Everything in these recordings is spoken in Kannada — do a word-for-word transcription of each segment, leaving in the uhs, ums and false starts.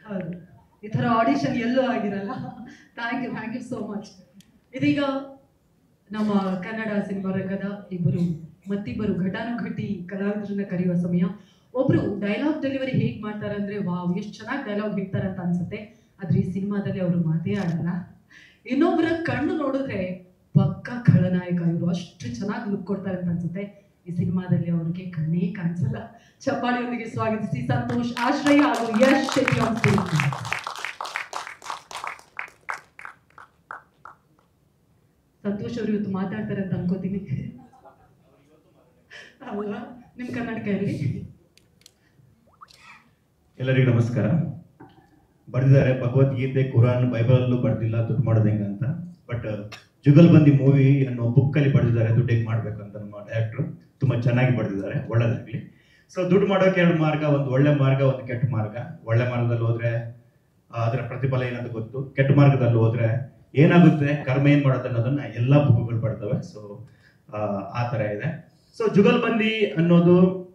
ಹೌದು, ಈ ಥರ ಆಡಿಷನ್ ಎಲ್ಲೂ ಆಗಿರಲ್ಲ. Thank you thank you so much. ಇದೀಗ ನಮ್ಮ ಕನ್ನಡ ಸಿನಿಮಾ ರಂಗದ ಇಬ್ಬರು ಮತ್ತಿಬ್ಬರು ಘಟಾನುಘಟಿ ಕಲಾವಿದರನ್ನ ಕರೆಯುವ ಸಮಯ. ಒಬ್ರು ಡೈಲಾಗ್ ಡೆಲಿವರಿ ಹೇಗೆ ಮಾಡ್ತಾರೆ ಅಂದ್ರೆ ವಾವ್, ಎಷ್ಟು ಚೆನ್ನಾಗಿ ಡೈಲಾಗ್ ಹೇಳ್ತಾರೆ ಅಂತ ಅನ್ಸುತ್ತೆ. ಆದ್ರೆ ಈ ಸಿನಿಮಾದಲ್ಲಿ ಅವರು ಮಾತೇ ಆಡಲ್ಲ. ಇನ್ನೊಬ್ಬರ ಕಣ್ಣು ನೋಡಿದ್ರೆ ಪಕ್ಕ ಖಳನಾಯಕ ಇವರು, ಅಷ್ಟು ಚೆನ್ನಾಗಿ ಲುಕ್ ಕೊಡ್ತಾರೆ ಅಂತ ಅನ್ಸುತ್ತೆ. ಈ ಸಿನಿಮಾದಲ್ಲಿ ಅವ್ರಿಗೆ ಕಣ್ಣೇ ಕಾಣಿಸಲ್ಲ. ಚಪ್ಪಾಳಿಯೊಂದಿಗೆ ಸ್ವಾಗತಿಸಿ ಸಂತೋಷ್, ಆಶ್ರಯ ಹಾಗೂ ಯಶ್ ಶೆಟ್ಟಿ ಅವರು. ಸಂತೋಷ್ ಅವರು ಇವತ್ತು ಮಾತಾಡ್ತಾರೆ ಅಂತ ಅನ್ಕೋತೀನಿ. ಹೌದಾ? ನಿಮ್ ಕರ್ನಾಟಕ ಇರಲಿ. ಎಲ್ಲರಿಗೂ ನಮಸ್ಕಾರ. ಬರೆದಿದ್ದಾರೆ ಭಗವದ್ಗೀತೆ, ಕುರಾನ್, ಬೈಬಲ್ ಅಲ್ಲೂ ಬರ್ದಿಲ್ಲ ದುಡ್ಡು ಮಾಡೋದು ಹೆಂಗ ಅಂತ. ಬಟ್ ಜುಗಲ್ಬಂದಿ ಮೂವಿ ಅನ್ನೋ ಬುಕ್ ಅಲ್ಲಿ ಬರೆದಿದ್ದಾರೆ ದುಡ್ಡು ಹೆಂಗ್ ಮಾಡ್ಬೇಕು ಅಂತ. ನಮ್ಮ ಡೈರೆಕ್ಟ್ರು ತುಂಬಾ ಚೆನ್ನಾಗಿ ಬರೆದಿದ್ದಾರೆ, ಒಳ್ಳೇದಾಗ್ಲಿ. ಸೊ ದುಡ್ಡು ಮಾಡೋಕೆ ಎರಡು ಮಾರ್ಗ, ಒಂದು ಒಳ್ಳೆ ಮಾರ್ಗ, ಒಂದು ಕೆಟ್ಟ ಮಾರ್ಗ. ಒಳ್ಳೆ ಮಾರ್ಗದಲ್ಲಿ ಹೋದ್ರೆ ಅದರ ಪ್ರತಿಫಲ ಏನಂತ ಗೊತ್ತು, ಕೆಟ್ಟ ಮಾರ್ಗದಲ್ಲಿ ಹೋದ್ರೆ ಏನಾಗುತ್ತೆ, ಕರ್ಮ ಏನ್ ಮಾಡೋದು ಅನ್ನೋದನ್ನ ಎಲ್ಲಾ ಬುಕ್ಗಳು ಬರ್ತವೆ. ಸೊ ಆ ತರ ಇದೆ. ಸೊ ಜುಗಲ್ಬಂದಿ ಅನ್ನೋದು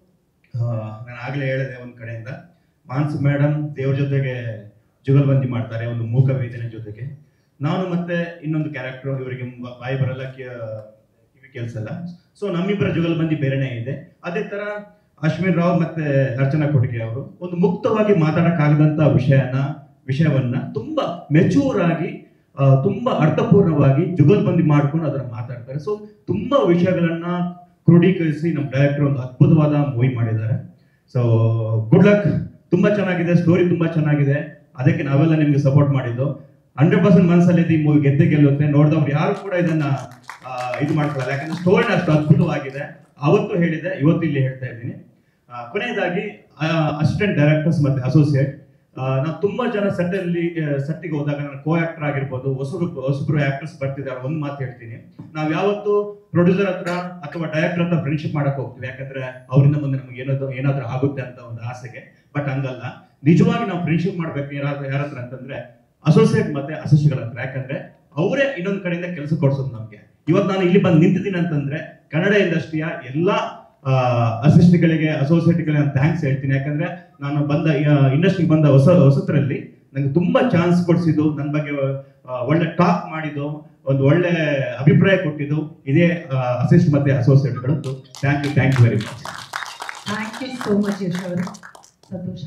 ನಾನು ಆಗ್ಲೇ ಹೇಳಿದೆ, ಒಂದ್ ಕಡೆಯಿಂದ ಮಾನ್ಸ್ ಮೇಡಮ್ ದೇವ್ರ ಜೊತೆಗೆ ಜುಗಲ್ಬಂದಿ ಮಾಡ್ತಾರೆ, ಒಂದು ಮೂಕ ವೇದನೆ ಜೊತೆಗೆ. ನಾನು ಮತ್ತೆ ಇನ್ನೊಂದು ಕ್ಯಾರೆಕ್ಟರ್, ಇವರಿಗೆ ಬಾಯಿ ಬರಲ್ಲ, ಕಿವಿ ಕೆಲ್ಸಲ್ಲ. ಸೊ ನಮ್ಮಿಬ್ಬರ ಜುಗಲ್ಬಂದಿ ಬೇರೆನೇ ಇದೆ. ಅದೇ ತರ ಅಶ್ವಿನ್ ರಾವ್ ಮತ್ತೆ ಅರ್ಚನಾ ಕೊಟ್ಟಿಗೆ ಅವರು ಒಂದು ಮುಕ್ತವಾಗಿ ಮಾತಾಡಕ್ಕಾಗದಂತ ವಿಷಯನ ವಿಷಯವನ್ನ ತುಂಬಾ ಮೆಚೂರ್ ಆಗಿ, ತುಂಬಾ ಅರ್ಥಪೂರ್ಣವಾಗಿ ಜುಗಲ್ಬಂದಿ ಮಾಡ್ಕೊಂಡು ಅದನ್ನ ಮಾತಾಡ್ತಾರೆ. ಸೊ ತುಂಬಾ ವಿಷಯಗಳನ್ನ ಕ್ರೋಢೀಕರಿಸಿ ನಮ್ಮ ಡೈರೆಕ್ಟರ್ ಒಂದು ಅದ್ಭುತವಾದ ಮೂವಿ ಮಾಡಿದ್ದಾರೆ. So good luck. ತುಂಬಾ ಚೆನ್ನಾಗಿದೆ, ಸ್ಟೋರಿ ತುಂಬಾ ಚೆನ್ನಾಗಿದೆ. ಅದಕ್ಕೆ ನಾವೆಲ್ಲ ನಿಮ್ಗೆ ಸಪೋರ್ಟ್ ಮಾಡಿದ್ದು. ಹಂಡ್ರೆಡ್ ಪರ್ಸೆಂಟ್ ಮನಸ್ಸಲ್ಲಿ ಈ ಮೂವಿ ಗೆದ್ದೆ ಗೆಲ್ಲುತ್ತೆ. ನೋಡಿದವ್ರು ಯಾರು ಕೂಡ ಇದನ್ನ ಇದು ಮಾಡ್ಕೊಳ್ಳಲ್ಲ, ಯಾಕಂದ್ರೆ ಸ್ಟೋರಿನ ಅಷ್ಟು ಅದ್ಭುತವಾಗಿದೆ. ಅವತ್ತು ಹೇಳಿದೆ, ಇವತ್ತು ಇಲ್ಲಿ ಹೇಳ್ತಾ ಇದ್ದೀನಿ. ಕೊನೆಯದಾಗಿ ಅಸಿಸ್ಟೆಂಟ್ ಡೈರೆಕ್ಟರ್ಸ್ ಮತ್ತೆ ಅಸೋಸಿಯೇಟ್, ನಾವು ತುಂಬಾ ಜನ ಸೆಟ್ ಅಲ್ಲಿ ಸೆಟ್ಟಿಗೆ ಹೋದಾಗ ನಾನು ಕೋ ಆಕ್ಟರ್ ಆಗಿರ್ಬೋದು, ಹೊಸಬ್ರು ಹೊಸಬ್ರು ಆಕ್ಟರ್ಸ್ ಬರ್ತಿದ್ದಾರೆ. ಒಂದು ಮಾತು ಹೇಳ್ತೀನಿ, ನಾವ್ ಯಾವತ್ತು ಪ್ರೊಡ್ಯೂಸರ್ ಹತ್ರ ಅಥವಾ ಡೈರೆಕ್ಟರ್ ಹತ್ರ ಫ್ರೆಂಡ್ಶಿಪ್ ಮಾಡಕ್ ಹೋಗ್ತೀವಿ, ಯಾಕಂದ್ರೆ ಅವರಿಂದ ಮುಂದೆ ನಮ್ಗೆ ಏನಾದ್ರು ಏನಾದ್ರೂ ಆಗುತ್ತೆ ಅಂತ ಒಂದು ಆಸೆಗೆ. ಬಟ್ ಹಂಗಲ್ಲ, ನಿಜವಾಗಿ ನಾವು ಫ್ರೆಂಡ್ಶಿಪ್ ಮಾಡ್ಬೇಕು ಯಾರಾದ್ರೂ ಯಾರ ಹತ್ರ ಅಂತಂದ್ರೆ ಅಸೋಸಿಯೇಟ್ ಮತ್ತೆ ಅಸೋಸಿಯೇಟ್ಗಳ ಹತ್ರ. ಯಾಕಂದ್ರೆ ಅವರೇ ಇನ್ನೊಂದ್ ಕಡೆಯಿಂದ ಕೆಲಸ ಕೊಡ್ಸೋದು ನಮ್ಗೆ. ಇವತ್ತು ನಾನು ಇಲ್ಲಿ ಬಂದು ನಿಂತಿದ್ದೀನಿ ಅಂತಂದ್ರೆ ಕನ್ನಡ ಇಂಡಸ್ಟ್ರಿಯ ಎಲ್ಲಾ ಅಸಿಸ್ಟ್ಗಳಿಗೆ, ಅಸೋಸಿಯೇಟ್ಗಳಿಗೆ ನಾನು ಥ್ಯಾಂಕ್ಸ್ ಹೇಳ್ತೀನಿ. ಯಾಕಂದ್ರೆ ನಾನು ಬಂದ ಇಂಡಸ್ಟ್ರಿಗೆ ಬಂದ ಹೊಸ ಹೊಸತರಲ್ಲಿ ನಂಗೆ ತುಂಬಾ ಚಾನ್ಸ್ ಕೊಡಿಸಿದ್ದು, ನನ್ನ ಬಗ್ಗೆ ಒಳ್ಳೆ ಟಾಕ್ ಮಾಡಿದ್ದು, ಒಂದು ಒಳ್ಳೆ ಅಭಿಪ್ರಾಯ ಕೊಟ್ಟಿದ್ದು ಇದೇ ಅಸಿಸ್ಟ್ ಮತ್ತೆ ಅಸೋಸಿಯೇಟ್ಗಳು. Thank you thank you very much. Thank you so much Yash ಅವರು. ಸಂತೋಷ.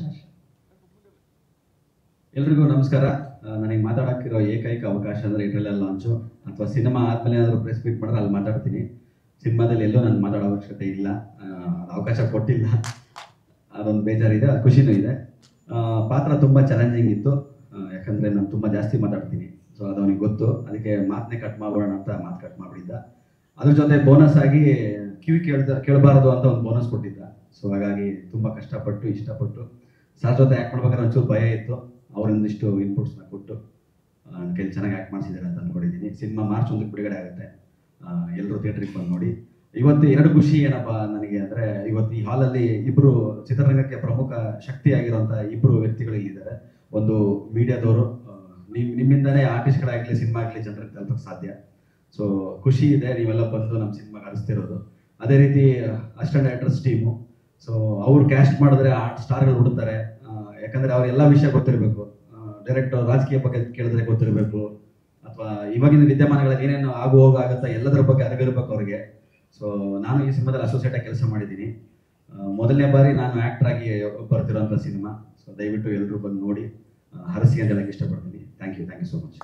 ಎಲ್ರಿಗೂ ನಮಸ್ಕಾರ. ನನಗೆ ಮಾತಾಡೋಕ್ಕಿರೋ ಏಕೈಕ ಅವಕಾಶ ಅಂದರೆ ಇಂಟರ್ನಲ್ ಲಾಂಚು ಅಥವಾ ಸಿನಿಮಾ ಆದಮೇಲೆ ಏನಾದರೂ ಪ್ರೆಸ್ ಮೀಟ್ ಮಾಡಿದ್ರೆ ಅಲ್ಲಿ ಮಾತಾಡ್ತೀನಿ. ಸಿನಿಮಾದಲ್ಲಿ ಎಲ್ಲೂ ನಾನು ಮಾತಾಡೋ ಅವಶ್ಯಕತೆ ಇಲ್ಲ, ಅವಕಾಶ ಕೊಟ್ಟಿಲ್ಲ. ಅದೊಂದು ಬೇಜಾರಿದೆ, ಅದು ಖುಷಿನೂ ಇದೆ. ಪಾತ್ರ ತುಂಬ ಚಾಲೆಂಜಿಂಗ್ ಇತ್ತು, ಯಾಕಂದರೆ ನಾನು ತುಂಬ ಜಾಸ್ತಿ ಮಾತಾಡ್ತೀನಿ. ಸೊ ಅದು ಅವನಿಗೆ ಗೊತ್ತು, ಅದಕ್ಕೆ ಮಾತನ್ನೇ ಕಟ್ ಮಾಡೋಣ ಅಂತ ಮಾತು ಕಟ್ ಮಾಡಿಬಿಟ್ಟಿದ್ದ. ಅದ್ರ ಜೊತೆ ಬೋನಸ್ ಆಗಿ ಕಿವಿ ಕೇಳ್ದ ಕೇಳಬಾರದು ಅಂತ ಒಂದು ಬೋನಸ್ ಕೊಟ್ಟಿದ್ದ. ಸೊ ಹಾಗಾಗಿ ತುಂಬ ಕಷ್ಟಪಟ್ಟು ಇಷ್ಟಪಟ್ಟು ಸರ್ ಜೊತೆ ಆ್ಯಕ್ಟ್ ಮಾಡ್ಬೇಕಾದ್ರೆ ಒಂಚೂರು ಭಯ ಇತ್ತು. ಅವರೊಂದಿಷ್ಟು ಇನ್ಪುಟ್ಸ್ನ ಕೊಟ್ಟು ನನ್ನ ಕೈಲಿ ಚೆನ್ನಾಗಿ ಆ್ಯಕ್ಟ್ ಮಾಡಿಸಿದ್ದಾರೆ ಅಂತ ಅಂದ್ಕೊಂಡಿದ್ದೀನಿ. ಸಿನಿಮಾ ಮಾರ್ಚ್ ಒಂದಕ್ಕೆ ಬಿಡುಗಡೆ ಆಗುತ್ತೆ, ಎಲ್ಲರೂ ಥಿಯೇಟ್ರಿಗೆ ಬಂದು ನೋಡಿ. ಇವತ್ತು ಎರಡು ಖುಷಿ ಏನಪ್ಪ ನನಗೆ ಅಂದರೆ, ಇವತ್ತು ಈ ಹಾಲಲ್ಲಿ ಇಬ್ಬರು ಚಿತ್ರರಂಗಕ್ಕೆ ಪ್ರಮುಖ ಶಕ್ತಿಯಾಗಿರುವಂಥ ಇಬ್ಬರು ವ್ಯಕ್ತಿಗಳು ಇಲ್ಲಿದ್ದಾರೆ. ಒಂದು ಮೀಡಿಯಾದವರು, ನಿಮ್ಮ ನಿಮ್ಮಿಂದನೇ ಆರ್ಟಿಸ್ಟ್ಗಳಾಗಲಿ ಸಿನಿಮಾ ಆಗಲಿ ಜನರಿಗೆ ತಲುಪಕ್ಕೆ ಸಾಧ್ಯ. ಸೊ ಖುಷಿ ಇದೆ ನೀವೆಲ್ಲ ಬಂದು ನಮ್ಮ ಸಿನಿಮಾಗೆ ಹರಿಸ್ತಿರೋದು. ಅದೇ ರೀತಿ ಅಸಿಸ್ಟೆಂಟ್ ಡೈರೆಕ್ಟರ್ಸ್ ಟೀಮು, ಸೊ ಅವ್ರು ಕ್ಯಾಸ್ಟ್ ಮಾಡಿದ್ರೆ ಆರ್ಟ್ ಸ್ಟಾರ್ಗಳು ಹುಡುಕ್ತಾರೆ. ಯಾಕಂದರೆ ಅವ್ರೆಲ್ಲ ವಿಷಯ ಗೊತ್ತಿರಬೇಕು. ಡೈರೆಕ್ಟರ್ ರಾಜಕೀಯ ಬಗ್ಗೆ ಕೇಳಿದ್ರೆ ಗೊತ್ತಿರಬೇಕು, ಅಥವಾ ಇವಾಗಿನ ವಿದ್ಯಮಾನಗಳಲ್ಲಿ ಏನೇನು ಆಗು ಹೋಗಾಗುತ್ತಾ ಎಲ್ಲದರ ಬಗ್ಗೆ ಅರಿವಿರ್ಬೇಕು ಅವ್ರಿಗೆ. ಸೊ ನಾನು ಈ ಸಿನಿಮಾದಲ್ಲಿ ಅಸೋಸಿಯೇಟ್ ಆಗಿ ಕೆಲಸ ಮಾಡಿದ್ದೀನಿ. ಮೊದಲನೇ ಬಾರಿ ನಾನು ಆ್ಯಕ್ಟರ್ ಆಗಿ ಬರ್ತಿರೋಂಥ ಸಿನಿಮಾ. ಸೊ ದಯವಿಟ್ಟು ಎಲ್ಲರೂ ಬಂದು ನೋಡಿ ಹರಸಿ ಅಂತ ಹೇಳಕ್ಕೆ ಇಷ್ಟಪಡ್ತೀನಿ. Thank you thank you so much.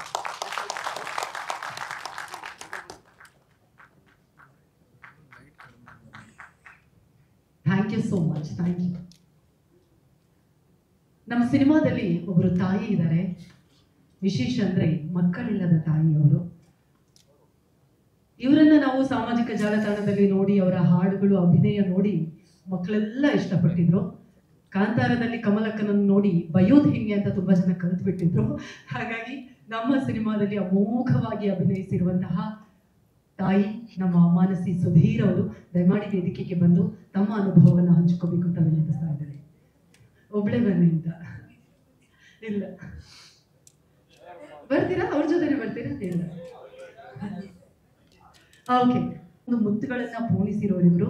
Thank you so much. Thank you. ನಮ್ಮ ಸಿನಿಮಾದಲ್ಲಿ ಒಬ್ಬರು ತಾಯಿ ಇದ್ದಾರೆ. ವಿಶೇಷ ಅಂದ್ರೆ ಮಕ್ಕಳಿಲ್ಲದ ತಾಯಿ ಅವರು. ಇವರನ್ನ ನಾವು ಸಾಮಾಜಿಕ ಜಾಲತಾಣದಲ್ಲಿ ನೋಡಿ, ಅವರ ಹಾಡುಗಳು, ಅಭಿನಯ ನೋಡಿ ಮಕ್ಕಳೆಲ್ಲ ಇಷ್ಟಪಟ್ಟಿದ್ರು. ಕಾಂತಾರದಲ್ಲಿ ಕಮಲಕ್ಕನನ್ನು ನೋಡಿ ಬಯೋದು ಹೆಂಗೆ ಅಂತ ತುಂಬಾ ಜನ ಕಲಿತು ಬಿಟ್ಟಿದ್ರು. ಹಾಗಾಗಿ ನಮ್ಮ ಸಿನಿಮಾದಲ್ಲಿ ಅಮೋಘವಾಗಿ ಅಭಿನಯಿಸಿರುವಂತಹ ತಾಯಿ ನಮ್ಮ ಮಾನಸಿ ಸುಧೀರ್ ಅವರು ದಯಮಾಡಿ ವೇದಿಕೆಗೆ ಬಂದು ತಮ್ಮ ಅನುಭವವನ್ನು ಹಂಚಿಕೋಬೇಕು ಅಂತ ವಿನಂತಿಸ್ತಾ ಇದ್ದಾರೆ. ಒಬ್ಳೆ ಬನ್ನಿ ಅಂತ. ಇಲ್ಲ ಬರ್ತೀರಾ? ಅವ್ರ ಜೊತೆನೆ ಬರ್ತೀರಾ? ಇಲ್ಲ ಓಕೆ. ಒಂದು ಮುತ್ತುಗಳನ್ನ ಪೋಣಿಸಿರೋರಿವರು.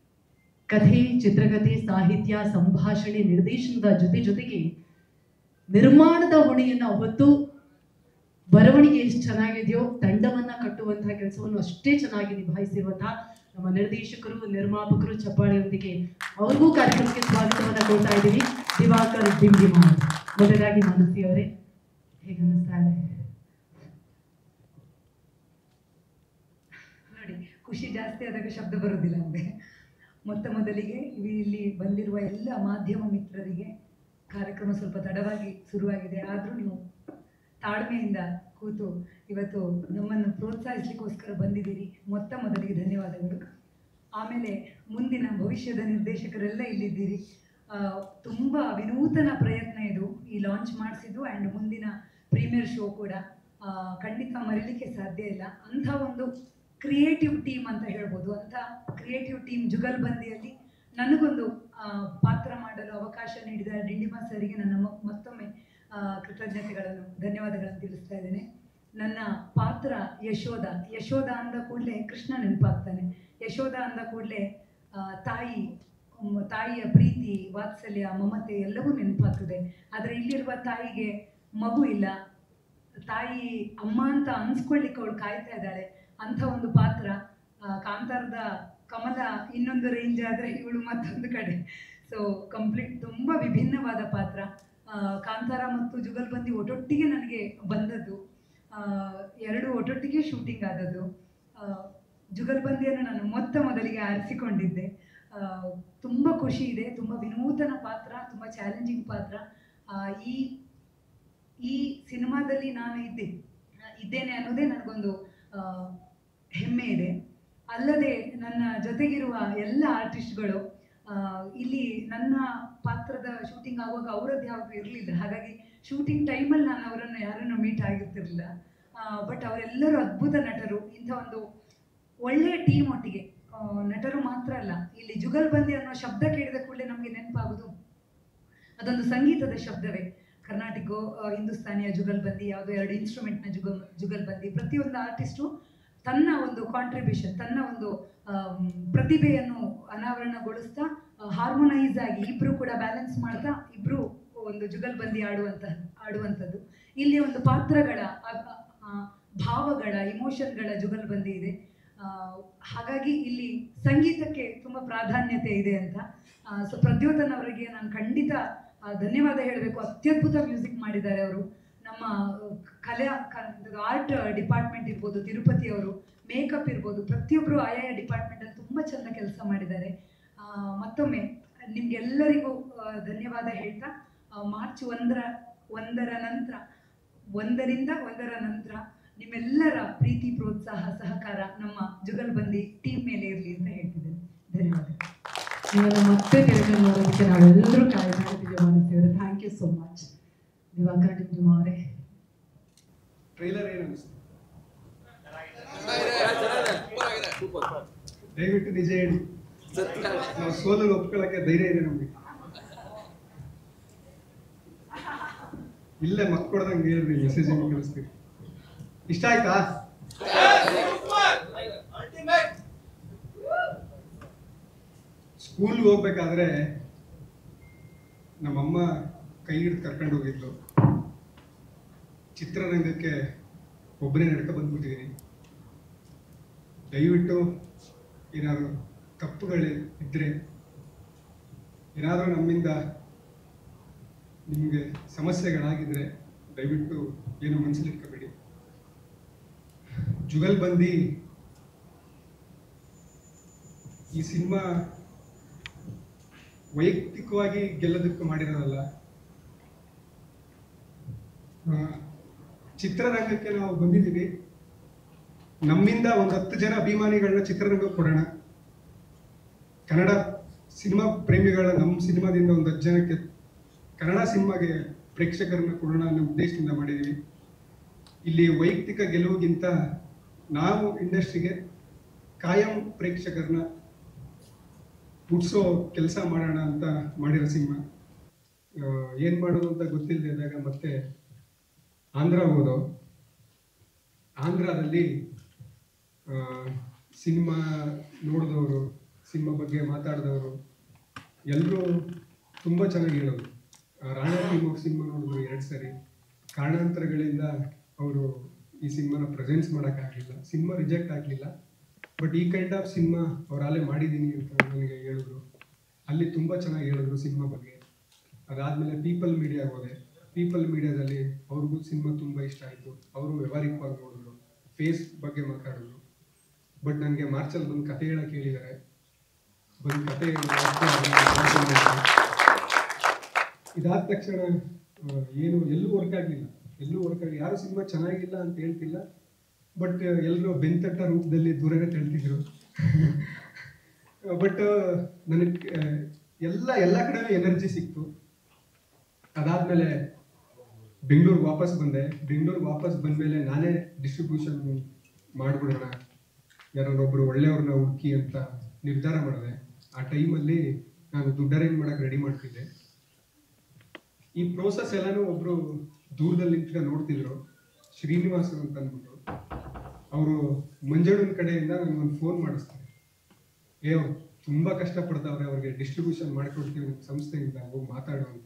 ಕಥೆ, ಚಿತ್ರಕಥೆ, ಸಾಹಿತ್ಯ, ಸಂಭಾಷಣೆ, ನಿರ್ದೇಶನದ ಜೊತೆ ಜೊತೆಗೆ ನಿರ್ಮಾಣದ ಹೊಣೆಯನ್ನ ಹೊತ್ತು ಬರವಣಿಗೆ ಎಷ್ಟು ಚೆನ್ನಾಗಿದೆಯೋ ತಂಡವನ್ನ ಕಟ್ಟುವಂತಹ ಕೆಲಸವನ್ನು ಅಷ್ಟೇ ಚೆನ್ನಾಗಿ ನಿಭಾಯಿಸಿರುವಂತಹ ನಮ್ಮ ನಿರ್ದೇಶಕರು, ನಿರ್ಮಾಪಕರು ಚಪ್ಪಾಳೆಯೊಂದಿಗೆ ಅವ್ರಿಗೂ ಕಾರ್ಯಕ್ರಮಕ್ಕೆ ಸ್ವಾಗತವನ್ನ ಕೊಡ್ತಾ ಇದ್ದೀವಿ. ದಿವಾಕರ್ ಡಿಂಗಿಮಾರ್. ಮೊದಲಾಗಿ ಮಾನಸಿ ಅವರೇ, ಹೇಗೆ ಅನ್ನಿಸ್ತಾ ಇದೆ? ನೋಡಿ, ಖುಷಿ ಜಾಸ್ತಿ ಆದಾಗ ಶಬ್ದ ಬರೋದಿಲ್ಲ ಅಂದರೆ ಮೊತ್ತ ಮೊದಲಿಗೆ ಇಲ್ಲಿ ಬಂದಿರುವ ಎಲ್ಲ ಮಾಧ್ಯಮ ಮಿತ್ರರಿಗೆ ಕಾರ್ಯಕ್ರಮ ಸ್ವಲ್ಪ ತಡವಾಗಿ ಶುರುವಾಗಿದೆ, ಆದರೂ ನೀವು ತಾಳ್ಮೆಯಿಂದ ಕೂತು ಇವತ್ತು ನಮ್ಮನ್ನು ಪ್ರೋತ್ಸಾಹಿಸಲಿಕ್ಕೋಸ್ಕರ ಬಂದಿದ್ದೀರಿ. ಮೊತ್ತ ಮೊದಲಿಗೆ ಧನ್ಯವಾದಗಳು. ಆಮೇಲೆ ಮುಂದಿನ ಭವಿಷ್ಯದ ನಿರ್ದೇಶಕರೆಲ್ಲ ಇಲ್ಲಿದ್ದೀರಿ. ತುಂಬ ವಿನೂತನ ಪ್ರಯತ್ನ ಇದು, ಈ ಲಾಂಚ್ ಮಾಡಿಸಿದ್ದು ಆ್ಯಂಡ್ ಮುಂದಿನ ಪ್ರೀಮಿಯರ್ ಶೋ ಕೂಡ ಖಂಡಿತ ಮರೀಲಿಕ್ಕೆ ಸಾಧ್ಯ ಇಲ್ಲ. ಅಂಥ ಒಂದು ಕ್ರಿಯೇಟಿವ್ ಟೀಮ್ ಅಂತ ಹೇಳ್ಬೋದು. ಅಂಥ ಕ್ರಿಯೇಟಿವ್ ಟೀಮ್ ಜುಗಲ್ಬಂದಿಯಲ್ಲಿ ನನಗೊಂದು ಪಾತ್ರ ಮಾಡಲು ಅವಕಾಶ ನೀಡಿದ ಡಿಂಡಿಮ ಸರಿಗೆ ನನ್ನ ಮತ್ತೊಮ್ಮೆ ಕೃತಜ್ಞತೆಗಳನ್ನು ಧನ್ಯವಾದಗಳನ್ನು ತಿಳಿಸ್ತಾ ಇದ್ದೇನೆ. ನನ್ನ ಪಾತ್ರ ಯಶೋಧ. ಯಶೋಧ ಅಂದ ಕೂಡಲೇ ಕೃಷ್ಣ ನೆನಪಾಗ್ತಾನೆ. ಯಶೋಧ ಅಂದ ಕೂಡಲೇ ತಾಯಿ ತಾಯಿಯ ಪ್ರೀತಿ, ವಾತ್ಸಲ್ಯ, ಮಮತೆ ಎಲ್ಲವೂ ನೆನಪಾಗ್ತದೆ. ಆದರೆ ಇಲ್ಲಿರುವ ತಾಯಿಗೆ ಮಗು ಇಲ್ಲ, ತಾಯಿ ಅಮ್ಮ ಅಂತ ಅನ್ಸ್ಕೊಳ್ಳಿಕ್ಕೆ ಅವಳು ಕಾಯ್ತಾ ಇದ್ದಾಳೆ. ಅಂಥ ಒಂದು ಪಾತ್ರ. ಕಾಂತಾರದ ಕಮಲ ಇನ್ನೊಂದು ರೇಂಜ್ ಆದರೆ ಇವಳು ಮತ್ತೊಂದು ಕಡೆ. ಸೊ ಕಂಪ್ಲೀಟ್ ತುಂಬ ವಿಭಿನ್ನವಾದ ಪಾತ್ರ. ಕಾಂತಾರ ಮತ್ತು ಜುಗಲ್ಬಂದಿ ಒಟ್ಟೊಟ್ಟಿಗೆ ನನಗೆ ಬಂದದ್ದು, ಎರಡು ಒಟ್ಟೊಟ್ಟಿಗೆ ಶೂಟಿಂಗ್ ಆದದ್ದು. ಜುಗಲ್ಬಂದಿಯನ್ನು ನಾನು ಮೊತ್ತ ಮೊದಲಿಗೆ ಆರಿಸಿಕೊಂಡಿದ್ದೆ. ತುಂಬ ಖುಷಿ ಇದೆ. ತುಂಬ ವಿನೂತನ ಪಾತ್ರ, ತುಂಬ ಚಾಲೆಂಜಿಂಗ್ ಪಾತ್ರ. ಈ ಈ ಸಿನಿಮಾದಲ್ಲಿ ನಾನು ಇದ್ದೆ ಇದ್ದೇನೆ ಅನ್ನೋದೇ ನನಗೊಂದು ಹೆಮ್ಮೆ ಇದೆ. ಅಲ್ಲದೆ ನನ್ನ ಜೊತೆಗಿರುವ ಎಲ್ಲ ಆರ್ಟಿಸ್ಟ್ಗಳು ಇಲ್ಲಿ ನನ್ನ ಪಾತ್ರದ ಶೂಟಿಂಗ್ ಆಗುವಾಗ ಅವರದ್ದು ಯಾವುದು ಇರಲಿಲ್ಲ. ಹಾಗಾಗಿ ಶೂಟಿಂಗ್ ಟೈಮಲ್ಲಿ ನಾನು ಅವರನ್ನು ಯಾರನ್ನು ಮೀಟ್ ಆಗಿರ್ತಿರ್ಲಿಲ್ಲ. ಬಟ್ ಅವರೆಲ್ಲರೂ ಅದ್ಭುತ ನಟರು. ಇಂಥ ಒಂದು ಒಳ್ಳೆಯ ಟೀಮ್ ಒಟ್ಟಿಗೆ ನಟರು ಮಾತ್ರ ಅಲ್ಲ, ಇಲ್ಲಿ ಜುಗಲ್ಬಂದಿ ಅನ್ನೋ ಶಬ್ದ ಕೇಳಿದ ಕೂಡಲೇ ನಮಗೆ ನೆನಪಾಗೋದು ಅದೊಂದು ಸಂಗೀತದ ಶಬ್ದವೇ. ಕರ್ನಾಟಿಕೋ, ಹಿಂದೂಸ್ತಾನಿಯ ಜುಗಲ್ಬಂದಿ, ಯಾವುದೋ ಎರಡು ಇನ್ಸ್ಟ್ರೂಮೆಂಟ್ನ ಜುಗಲ್ ಜುಗಲ್ಬಂದಿ. ಪ್ರತಿಯೊಂದು ಆರ್ಟಿಸ್ಟು ತನ್ನ ಒಂದು ಕಾಂಟ್ರಿಬ್ಯೂಷನ್, ತನ್ನ ಒಂದು ಪ್ರತಿಭೆಯನ್ನು ಅನಾವರಣಗೊಳಿಸ್ತಾ ಹಾರ್ಮೋನೈಸ್ ಆಗಿ ಇಬ್ಬರು ಕೂಡ ಬ್ಯಾಲೆನ್ಸ್ ಮಾಡ್ತಾ ಇಬ್ಬರು ಒಂದು ಜುಗಲ್ಬಂದಿ ಆಡುವಂತ ಆಡುವಂಥದ್ದು. ಇಲ್ಲಿ ಒಂದು ಪಾತ್ರಗಳ, ಭಾವಗಳ, ಇಮೋಷನ್ಗಳ ಜುಗಲ್ಬಂದಿ ಇದೆ. ಹಾಗಾಗಿ ಇಲ್ಲಿ ಸಂಗೀತಕ್ಕೆ ತುಂಬ ಪ್ರಾಧಾನ್ಯತೆ ಇದೆ ಅಂತ. ಸೊ ಪ್ರದ್ಯೋತನ್ ಅವರಿಗೆ ನಾನು ಖಂಡಿತ ಧನ್ಯವಾದ ಹೇಳಬೇಕು. ಅತ್ಯದ್ಭುತ ಮ್ಯೂಸಿಕ್ ಮಾಡಿದ್ದಾರೆ ಅವರು. ನಮ್ಮ ಕಲೆ ಆರ್ಟ್ ಡಿಪಾರ್ಟ್ಮೆಂಟ್ ಇರ್ಬೋದು, ತಿರುಪತಿ ಅವರು, ಮೇಕಪ್ ಇರ್ಬೋದು, ಪ್ರತಿಯೊಬ್ಬರು ಆಯಾಯ ಡಿಪಾರ್ಟ್ಮೆಂಟಲ್ಲಿ ತುಂಬ ಚೆಂದ ಕೆಲಸ ಮಾಡಿದ್ದಾರೆ. ಮತ್ತೊಮ್ಮೆ ನಿಮ್ಗೆಲ್ಲರಿಗೂ ಧನ್ಯವಾದ ಹೇಳ್ತಾ, ಮಾರ್ಚ್ ಒಂದರ ಒಂದರ ನಂತರ ಒಂದರಿಂದ ಒಂದರ ನಂತರ ನಿಮ್ಮೆಲ್ಲರ ಪ್ರೀತಿ, ಪ್ರೋತ್ಸಾಹ, ಸಹಕಾರ ನಮ್ಮ ಜುಗಲ್ಬಂದಿ ಟೀಮ್ ಮೇಲೆ ಇರಲಿ ಅಂತ ಹೇಳ್ತಿದ್ದೇನೆ. ಧನ್ಯವಾದ. ನಿಮ್ಮನ್ನು ಮತ್ತೆ ತಿರುಗಿ ನೋಡೋದಕ್ಕೆ ನಾವೆಲ್ಲರೂ ಕಾಯ್ತಾ ಇದ್ದೀವಿ ಮಾನಸಿಯವರೇ. Thank you so much. Diwakar Dingimar ಅವರೇ, ಟ್ರೈಲರ್ ಏನು ಅನಿಸ್ತು? ದಯವಿಟ್ಟು ನಿಜ ಹೇಳಿ. ನಾವು ಸೋಲನ್ನು ಒಪ್ಕೊಳ್ಳೋಕೆ ಧೈರ್ಯ ಇದೆ ನಮಗೆ. ಇಲ್ಲೇ ಮಕ್ಕಳದಂಗೆ ಹೇಳ್ರಿ, ಮೆಸೇಜ್ ಅನ್ನು ಕಳಿಸ್ತೀವಿ. ಇಷ್ಟ ಆಯ್ತಾ? ಸ್ಕೂಲ್ಗೆ ಹೋಗ್ಬೇಕಾದ್ರೆ ನಮ್ಮಮ್ಮ ಕೈ ಹಿಡಿದು ಕರ್ಕೊಂಡು ಹೋಗಿದ್ಲು. ಚಿತ್ರರಂಗಕ್ಕೆ ಒಬ್ಬರೇ ನಡ್ಕ ಬಂದ್ಬಿಟ್ಟಿದ್ದೀನಿ. ದಯವಿಟ್ಟು ಏನಾದರೂ ತಪ್ಪುಗಳು ಇದ್ದರೆ, ಏನಾದರೂ ನಮ್ಮಿಂದ ನಿಮಗೆ ಸಮಸ್ಯೆಗಳಾಗಿದ್ರೆ ದಯವಿಟ್ಟು ಏನು ಮನಸ್ಸಲ್ಲಿಟ್ಕೋಬೇಡಿ. ಜುಗಲ್ಬಂದಿ ಈ ಸಿನಿಮಾ ವೈಯಕ್ತಿಕವಾಗಿ ಗೆಲ್ಲೋದಕ್ಕೂ ಮಾಡಿರೋದಲ್ಲ. ಚಿತ್ರರಂಗಕ್ಕೆ ನಾವು ಬಂದಿದ್ದೀವಿ, ನಮ್ಮಿಂದ ಒಂದು ಹತ್ತು ಜನ ಅಭಿಮಾನಿಗಳನ್ನ ಚಿತ್ರರಂಗಕ್ಕೆ ಕೊಡೋಣ. ಕನ್ನಡ ಸಿನಿಮಾ ಪ್ರೇಮಿಗಳ ನಮ್ಮ ಸಿನಿಮಾದಿಂದ ಒಂದು ಹತ್ತು ಜನಕ್ಕೆ ಕನ್ನಡ ಸಿನಿಮಾಗೆ ಪ್ರೇಕ್ಷಕರನ್ನ ಕೊಡೋಣ ಅನ್ನೋ ಉದ್ದೇಶದಿಂದ ಮಾಡಿದ್ದೀವಿ. ಇಲ್ಲಿ ವೈಯಕ್ತಿಕ ಗೆಲುವಿಗಿಂತ ನಾವು ಇಂಡಸ್ಟ್ರಿಗೆ ಕಾಯಂ ಪ್ರೇಕ್ಷಕರನ್ನ ಹುಟ್ಟಿಸೋ ಕೆಲಸ ಮಾಡೋಣ ಅಂತ ಮಾಡಿರೋ ಸಿನಿಮಾ. ಏನು ಮಾಡೋದು ಅಂತ ಗೊತ್ತಿಲ್ಲದೆ ಇದ್ದಾಗ ಮತ್ತೆ ಆಂಧ್ರ ಹೋದೋ. ಆಂಧ್ರದಲ್ಲಿ ಸಿನಿಮಾ ನೋಡಿದವರು, ಸಿನಿಮಾ ಬಗ್ಗೆ ಮಾತಾಡಿದವರು ಎಲ್ಲರೂ ತುಂಬ ಚೆನ್ನಾಗಿ ಹೇಳೋದು. ರಾಣಾ ಟೀಮ್ ಅವ್ರ ಸಿನಿಮಾ ನೋಡಿದ್ರು, ಎರಡು ಎರಡು ಸರಿ. ಕಾರಣಾಂತರಗಳಿಂದ ಅವರು ಈ ಸಿನಿಮಾನ ಪ್ರೆಸೆನ್ಸ್ ಮಾಡೋಕ್ಕಾಗಲಿಲ್ಲ. ಸಿನಿಮಾ ರಿಜೆಕ್ಟ್ ಆಗಲಿಲ್ಲ, ಬಟ್ ಈ ಕೈಂಡ್ ಆಫ್ ಸಿನಿಮಾ ಅವ್ರು ಅಲ್ಲೇ ಮಾಡಿದ್ದೀನಿ ಅಂತ ನನಗೆ ಹೇಳಿದ್ರು. ಅಲ್ಲಿ ತುಂಬ ಚೆನ್ನಾಗಿ ಹೇಳಿದ್ರು ಸಿನಿಮಾ ಬಗ್ಗೆ. ಅದಾದಮೇಲೆ ಪೀಪಲ್ ಮೀಡಿಯಾಗೆ ಹೋದೆ. ಪೀಪಲ್ ಮೀಡಿಯಾದಲ್ಲಿ ಅವ್ರಿಗೂ ಸಿನಿಮಾ ತುಂಬ ಇಷ್ಟ ಆಯಿತು. ಅವರು ವ್ಯವಹಾರಿಕವಾಗಿ ನೋಡಿದ್ರು, ಫೇಸ್ ಬಗ್ಗೆ ಮಾತಾಡಿದ್ರು. ಬಟ್ ನನಗೆ ಮಾರ್ಚಲ್ಲಿ ಬಂದು ಕತೆ ಹೇಳಕ್ಕೆ ಹೇಳಿದ್ದಾರೆ. ಬಂದು ಕತೆ ಇದಾದ ತಕ್ಷಣ ಏನು ಎಲ್ಲೂ ವರ್ಕ್ ಆಗಲಿಲ್ಲ, ಎಲ್ಲೂ ವರ್ಕ್ ಆಗಲಿ. ಯಾರು ಸಿನಿಮಾ ಚೆನ್ನಾಗಿಲ್ಲ ಅಂತ ಹೇಳ್ತಿಲ್ಲ, ಬಟ್ ಎಲ್ಲರೂ ಬೆಂತಟ್ಟ ರೂಪದಲ್ಲಿ ದೂರನೇ ತಳ್ತಿದ್ರು. ಬಟ್ ನನಗೆ ಎಲ್ಲ ಎಲ್ಲ ಕಡೆ ಎನರ್ಜಿ ಸಿಕ್ತು. ಅದಾದಮೇಲೆ ಬೆಂಗಳೂರಿಗೆ ವಾಪಸ್ ಬಂದೆ. ಬೆಂಗಳೂರಿಗೆ ವಾಪಸ್ ಬಂದಮೇಲೆ ನಾನೇ ಡಿಸ್ಟ್ರಿಬ್ಯೂಷನ್ ಮಾಡಿಬಿಡೋಣ, ಯಾರೊಬ್ಬರು ಒಳ್ಳೆಯವ್ರನ್ನ ಹುಡುಕಿ ಅಂತ ನಿರ್ಧಾರ ಮಾಡಿದೆ. ಆ ಟೈಮಲ್ಲಿ ನಾನು ದುಡ್ಡು ಅರೇಂಜ್ ಮಾಡೋಕೆ ರೆಡಿ ಮಾಡ್ತಿದ್ದೆ. ಈ ಪ್ರೋಸೆಸ್ ಎಲ್ಲಾನು ಒಬ್ಬರು ದೂರದಲ್ಲಿ ನಿಂತ್ಕೊಂಡು ನೋಡ್ತಿದ್ರು, ಶ್ರೀನಿವಾಸ್ ಅಂತ ಅಂದ್ಬಿಟ್ಟು. ಅವರು ಮಂಜಣ್ಣನ ಕಡೆಯಿಂದ ನನಗೊಂದು ಫೋನ್ ಮಾಡಿಸ್ತಾರೆ. ಏ ಅವ್ರು ತುಂಬ ಕಷ್ಟಪಡ್ತಾವ್ರೆ, ಅವ್ರಿಗೆ ಡಿಸ್ಟ್ರಿಬ್ಯೂಷನ್ ಮಾಡಿಕೊಡ್ತೀವಿ ನಿಮ್ಮ ಸಂಸ್ಥೆಯಿಂದ, ಹೋಗಿ ಮಾತಾಡು ಅಂತ.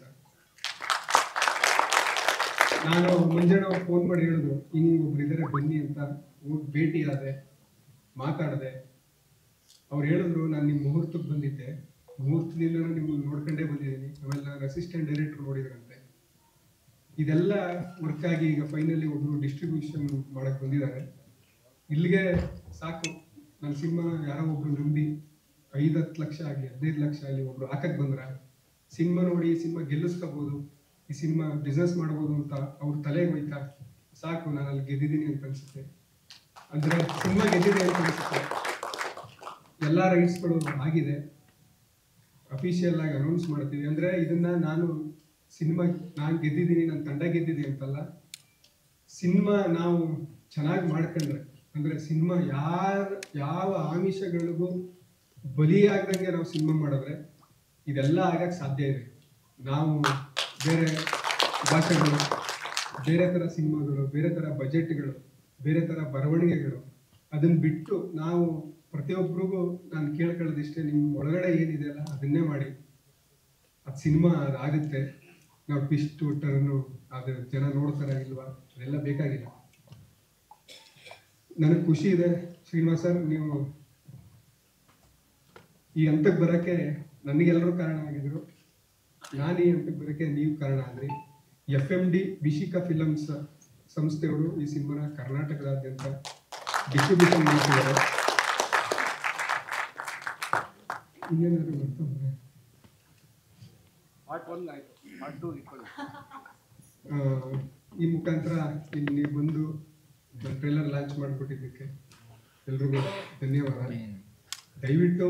ನಾನು ಮಂಜಣ್ಣ ಅವ್ರು ಫೋನ್ ಮಾಡಿ ಹೇಳಿದ್ರು, ಹಿಂಗೆ ಒಬ್ರು ಇದ್ದಾರೆ ಬನ್ನಿ ಅಂತ. ಹೋಗಿ ಭೇಟಿ ಆದೆ, ಮಾತಾಡಿದೆ. ಅವ್ರು ಹೇಳಿದ್ರು, ನಾನು ನಿಮ್ಮ ಮುಹೂರ್ತಕ್ಕೆ ಬಂದಿದ್ದೆ, ಮುಹೂರ್ತದಿಂದ ನಿಮ್ಮನ್ನು ನೋಡ್ಕೊಂಡೇ ಬಂದಿದ್ದೀನಿ. ಆಮೇಲೆ ನಾನು ಅಸಿಸ್ಟೆಂಟ್ ಡೈರೆಕ್ಟರ್ ನೋಡಿದ್ರಂತೆ. ಇದೆಲ್ಲ ವರ್ಕ್ ಆಗಿ ಈಗ ಫೈನಲಿ ಒಬ್ರು ಡಿಸ್ಟ್ರಿಬ್ಯೂಷನ್ ಮಾಡಕ್ ಬಂದಿದ್ದಾರೆ. ಇಲ್ಲಿಗೆ ಸಾಕು. ನನ್ನ ಸಿನಿಮಾ ಯಾರೋ ಒಬ್ರು ನಂಬಿ ಐದು ಹತ್ತು ಲಕ್ಷ ಆಗಲಿ ಹದಿನೈದು ಲಕ್ಷ ಆಗಲಿ ಒಬ್ರು ಹಾಕಕ್ಕೆ ಬಂದ್ರ, ಸಿನಿಮಾ ನೋಡಿ ಈ ಸಿನಿಮಾ ಗೆಲ್ಲಿಸ್ಕೋಬಹುದು, ಈ ಸಿನಿಮಾ ಬಿಸ್ನೆಸ್ ಮಾಡ್ಬೋದು ಅಂತ ಅವ್ರ ತಲೆಗೆ ಹೋಯ್ತಾ ಸಾಕು, ನಾನು ಅಲ್ಲಿ ಗೆದ್ದಿದ್ದೀನಿ ಅಂತ ಅನ್ಸುತ್ತೆ. ಅಂದ್ರೆ ಸಿನಿಮಾ ಗೆದ್ದಿದೆ ಅಂತ ಅನ್ಸುತ್ತೆ. ಎಲ್ಲ ರೈಟ್ಸ್ಗಳು ಆಗಿದೆ, ಅಫಿಷಿಯಲ್ ಆಗಿ ಅನೌನ್ಸ್ ಮಾಡ್ತೀವಿ. ಅಂದ್ರೆ ಇದನ್ನ ನಾನು ಸಿನಿಮಾ ನಾನು ಗೆದ್ದಿದ್ದೀನಿ, ನನ್ನ ತಂಡ ಗೆದ್ದಿದೆ ಅಂತಲ್ಲ. ಸಿನಿಮಾ ನಾವು ಚೆನ್ನಾಗಿ ಮಾಡ್ಕೊಂಡ್ರೆ, ಅಂದ್ರೆ ಸಿನಿಮಾ ಯಾರ ಯಾವ ಆಮಿಷಗಳಿಗೂ ಬಲಿಯಾಗ್ದಂಗೆ ನಾವು ಸಿನಿಮಾ ಮಾಡಿದ್ರೆ ಇದೆಲ್ಲ ಆಗಕ್ಕೆ ಸಾಧ್ಯ ಇದೆ. ನಾವು ಬೇರೆ ಭಾಷೆಗಳು, ಬೇರೆ ಥರ ಸಿನಿಮಾಗಳು, ಬೇರೆ ಥರ ಬಜೆಟ್ಗಳು, ಬೇರೆ ಥರ ಬರವಣಿಗೆಗಳು, ಅದನ್ನ ಬಿಟ್ಟು ನಾವು ಪ್ರತಿಯೊಬ್ಬರಿಗೂ ನಾನು ಕೇಳ್ಕೊಳ್ಳೋದಿಷ್ಟೇ, ನಿಮ್ಮ ಒಳಗಡೆ ಏನಿದೆ ಅಲ್ಲ ಅದನ್ನೇ ಮಾಡಿ. ಅದು ಸಿನಿಮಾ ಅದಾಗುತ್ತೆ. ನಾವು ಟ್ವಿಸ್ಟು ಟರ್ನು ಅದು ಜನ ನೋಡ್ತಾರ ಇಲ್ವಾ ಅದೆಲ್ಲ ಬೇಕಾಗಿಲ್ಲ. ನನಗೆ ಖುಷಿ ಇದೆ ಶ್ರೀನಿವಾಸ್ ಸರ್, ನೀವು ಈ ಹಂತಕ್ಕೆ ಬರೋಕ್ಕೆ ನನಗೆಲ್ಲರೂ ಕಾರಣ ಆಗಿದ್ರು. ನಾನು ಈ ಹಂತಕ್ಕೆ ಬರೋಕ್ಕೆ ನೀವು ಕಾರಣ ಆದ್ರಿ. F M D Vishika films ಸಂಸ್ಥೆಯವರು ಈ ಸಿನಿಮಾನ ಕರ್ನಾಟಕದಾದ್ಯಂತ ಡಿಸ್ಟ್ರಿಬ್ಯೂಷನ್ ಮಾಡ್ತಿದ್ದಾರೆ. ಇನ್ನೇನಾದ್ರು ಬರ್ತಂದ್ರೆ ಈ ಮುಖಾಂತರ ಇಲ್ಲಿ ಬಂದು ಟ್ರೇಲರ್ ಲಾಂಚ್ ಮಾಡಿಕೊಟ್ಟಿದ್ದಕ್ಕೆ ಎಲ್ರಿಗೂ ಧನ್ಯವಾದ. ದಯವಿಟ್ಟು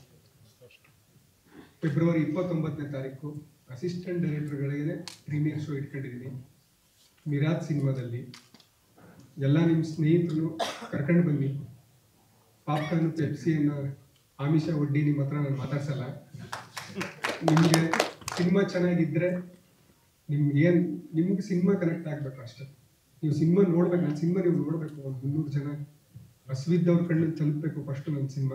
ಫೆಬ್ರವರಿ ಇಪ್ಪತ್ತೊಂಬತ್ತನೇ ತಾರೀಕು ಅಸಿಸ್ಟೆಂಟ್ ಡೈರೆಕ್ಟರ್ಗಳಿಗೆ ಪ್ರೀಮಿಯರ್ ಶೋ ಇಟ್ಕೊಂಡಿದ್ದೀನಿ ಮಿರಾಜ್ ಸಿನಿಮಾದಲ್ಲಿ. ಎಲ್ಲ ನಿಮ್ಮ ಸ್ನೇಹಿತರು ಕರ್ಕೊಂಡು ಬನ್ನಿ. ಪಾಪ್ಕಾರ್ನ್ ಪೆಪ್ಸಿಯನ್ನು ಆಮಿಷ ಒಡ್ಡಿ ನಿಮ್ಮ ಹತ್ರ ನಾನು ಮಾತಾಡ್ಸಲ್ಲ. ನಿಮಗೆ ಸಿನಿಮಾ ಚೆನ್ನಾಗಿದ್ದರೆ ನಿಮ್ಗೆ ಏನು ನಿಮ್ಗೆ ಸಿನಿಮಾ ಕನೆಕ್ಟ್ ಆಗಬೇಕು ಅಷ್ಟೇ. ನೀವು ಸಿನಿಮಾ ನೋಡ್ಬೇಕು, ನನ್ನ ಸಿನಿಮಾ ನೀವು ನೋಡಬೇಕು. ಒಂದು ಮುನ್ನೂರು ಜನ ಹಸುವಿದ್ದವ್ರ ಕಣ್ಣನ್ನು ತಲುಪಬೇಕು ಫಸ್ಟು ನನ್ನ ಸಿನಿಮಾ.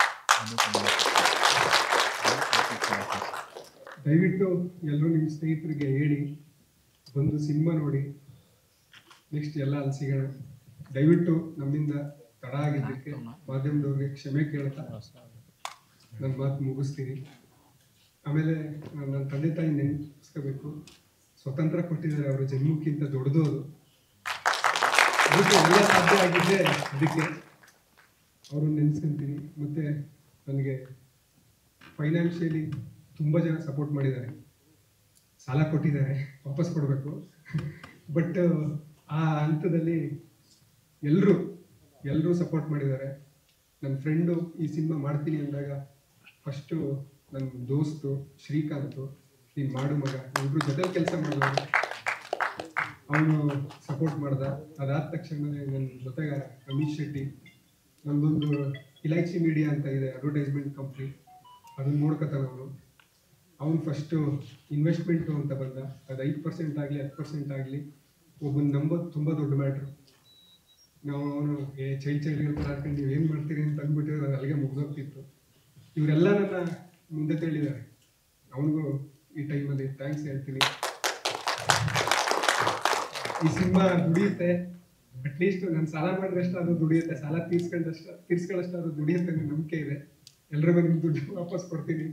ದಯವಿಟ್ಟು ಎಲ್ಲರೂ ನಿಮ್ಮ ಸ್ನೇಹಿತರಿಗೆ ಹೇಳಿ ಬಂದು ಸಿನಿಮಾ ನೋಡಿ. ನೆಕ್ಸ್ಟ್ ಎಲ್ಲ ಅಲ್ಲಿ ಸಿಗೋಣ. ದಯವಿಟ್ಟು ನಮ್ಮಿಂದ ತಡ ಆಗಿದ್ದಕ್ಕೆ ಮಾಧ್ಯಮದವ್ರಿಗೆ ಕ್ಷಮೆ ಕೇಳ್ತಾ ನನ್ನ ಮಾತು ಮುಗಿಸ್ತೀನಿ. ಆಮೇಲೆ ನನ್ನ ತಂದೆ ತಾಯಿ ನೆನಪಿಸ್ಕೋಬೇಕು. ಸ್ವತಂತ್ರ ಕೊಟ್ಟಿದ್ದಾರೆ, ಅವರ ಜನ್ಮಕ್ಕಿಂತ ದೊಡ್ಡದು ಅದು. ಅದಕ್ಕೆ ಎಲ್ಲ ಸಾಧ್ಯ ಆಗಿದ್ದೆ, ಅದಕ್ಕೆ ಅವ್ರನ್ನ ನೆನೆಸ್ಕೊಂತೀನಿ. ಮತ್ತು ನನಗೆ ಫೈನಾನ್ಷಿಯಲಿ ತುಂಬ ಜನ ಸಪೋರ್ಟ್ ಮಾಡಿದ್ದಾರೆ, ಸಾಲ ಕೊಟ್ಟಿದ್ದಾರೆ, ವಾಪಸ್ ಕೊಡಬೇಕು. ಬಟ್ ಆ ಹಂತದಲ್ಲಿ ಎಲ್ಲರೂ ಎಲ್ಲರೂ ಸಪೋರ್ಟ್ ಮಾಡಿದ್ದಾರೆ. ನನ್ನ ಫ್ರೆಂಡು ಈ ಸಿನಿಮಾ ಮಾಡ್ತೀನಿ ಅಂದಾಗ ಫಸ್ಟು ನನ್ನ ದೋಸ್ತು ಶ್ರೀಕಾಂತು, ನೀನು ಮಾಡು ಮಗ, ಇಬ್ಬರು ಜೊತೆ ಕೆಲಸ ಮಾಡಿದವರು, ಅವನು ಸಪೋರ್ಟ್ ಮಾಡ್ದ. ಅದಾದ ತಕ್ಷಣ ನನ್ನ ಜೊತೆಗಾರ ರಮೇಶ್ ಶೆಟ್ಟಿ, ನಮ್ಮದೊಂದು ಇಲೈಚಿ ಮೀಡಿಯಾ ಅಂತ ಇದೆ ಅಡ್ವರ್ಟೈಸ್ಮೆಂಟ್ ಕಂಪ್ನಿ, ಅದನ್ನು ನೋಡ್ಕೊತಾನೆ ಅವನು. ಅವನು ಫಸ್ಟು ಇನ್ವೆಸ್ಟ್ಮೆಂಟು ಅಂತ ಬಂದ. ಅದು ಐದು ಪರ್ಸೆಂಟ್ ಆಗಲಿ ಹತ್ತು ಪರ್ಸೆಂಟ್ ಆಗಲಿ ಒಬ್ಬನ ನಂಬೋದು ತುಂಬ ದೊಡ್ಡ ಮ್ಯಾಟ್ರು. ನಾವು ಅವನು ಏ ಚೈಲ್ಡ್ ಚೈಲ್ಡ್ ಹೇಳ್ತಾರೆ ಆಡ್ಕೊಂಡು ನೀವು ಏನು ಮಾಡ್ತೀರಿ ಅಂತ ಅಂದ್ಬಿಟ್ಟಿದ್ರೆ ಅದು ಅಲ್ಲಿಗೆ ಮುಗಿದೋಗ್ತಿತ್ತು. ಇವರೆಲ್ಲ ನನ್ನ ಮುಂದೆ ತಿಳಿದ್ದಾರೆ. ಅವನಿಗೂ ಈ ಟೈಮಲ್ಲಿ ಥ್ಯಾಂಕ್ಸ್ ಹೇಳ್ತೀನಿ. ಈ ಸಿನಿಮಾ ದುಡಿಯುತ್ತೆ. ಅಟ್ಲೀಸ್ಟ್ ನಾನು ಸಾಲ ಮಾಡಿದಷ್ಟು ಅದು ದುಡಿಯುತ್ತೆ, ಸಾಲ ತೀರ್ಸ್ಕೊಂಡಷ್ಟು ತೀರ್ಸ್ಕೊಳ್ಳೋಷ್ಟು ಅದು ದುಡಿಯುತ್ತೆ ಅನ್ನೋ ನಂಬಿಕೆ ಇದೆ. ಎಲ್ರಿಗೂ ನಿಮ್ಮ ದುಡ್ಡು ವಾಪಸ್ ಕೊಡ್ತೀನಿ.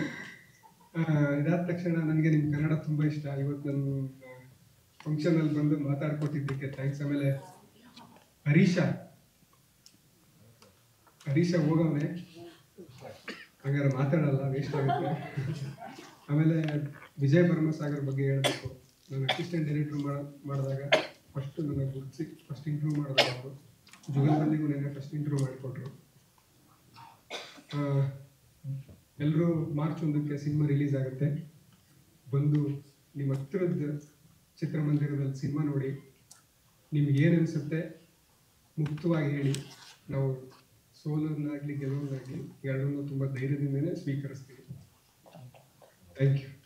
ಇದಾದ ತಕ್ಷಣ ನನಗೆ ನಿಮ್ಮ ಕನ್ನಡ ತುಂಬ ಇಷ್ಟ. ಇವತ್ತು ನನ್ನ ಫಂಕ್ಷನಲ್ಲಿ ಬಂದು ಮಾತಾಡ್ಕೊಟ್ಟಿದ್ದಕ್ಕೆ ಥ್ಯಾಂಕ್ಸ್. ಆಮೇಲೆ ಹರೀಶ ಹರೀಶ ಹೋಗವನೆ, ಹಂಗಾರೆ ಮಾತಾಡಲ್ಲ, ವೇಸ್ಟ್ ಆಗುತ್ತೆ. ಆಮೇಲೆ ವಿಜಯ್ ಭರಮಸಾಗರ್ ಬಗ್ಗೆ ಹೇಳಬೇಕು. ನಾನು ಅಸಿಸ್ಟೆಂಟ್ ಡೈರೆಕ್ಟ್ರು ಮಾಡ ಮಾಡಿದಾಗ ಫಸ್ಟು ನನಗೆ ಗುರುತಿಸಿ ಫಸ್ಟ್ ಇಂಟರ್ವ್ಯೂ ಮಾಡಿದಾಗ ಅವರು ಜುಗಲ್ಬಂದಿಗೂ ನೆನ್ನೆ ಫಸ್ಟ್ ಇಂಟರ್ವ್ಯೂ ಮಾಡಿಕೊಟ್ರು. ಎಲ್ಲರೂ ಮಾರ್ಚ್ ಒಂದಕ್ಕೆ ಸಿನಿಮಾ ರಿಲೀಸ್ ಆಗುತ್ತೆ. ಬಂದು ನಿಮ್ಮ ಹತ್ತಿರದ ಚಿತ್ರಮಂದಿರದಲ್ಲಿ ಸಿನಿಮಾ ನೋಡಿ ನಿಮ್ಗೆ ಏನು ಅನಿಸುತ್ತೆ ಮುಕ್ತವಾಗಿ ಹೇಳಿ. ನಾವು ಸೋಲನ್ನಾಗಲಿ ಗೆಲುವನ್ನಾಗಲಿ ಎರಡನ್ನೂ ತುಂಬ ಧೈರ್ಯದಿಂದನೇ ಸ್ವೀಕರಿಸ್ತೀವಿ. Thank you.